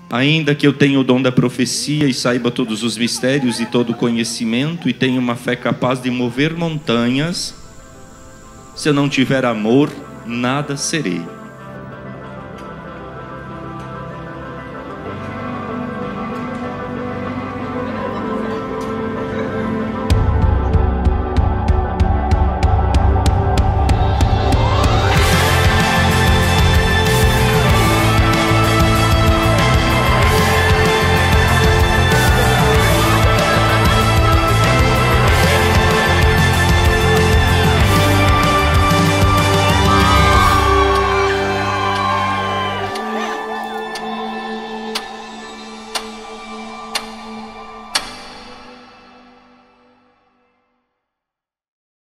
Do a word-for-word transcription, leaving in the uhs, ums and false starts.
Ainda que eu tenha o dom da profecia e saiba todos os mistérios e todo o conhecimento e tenha uma fé capaz de mover montanhas, se eu não tiver amor, nada serei.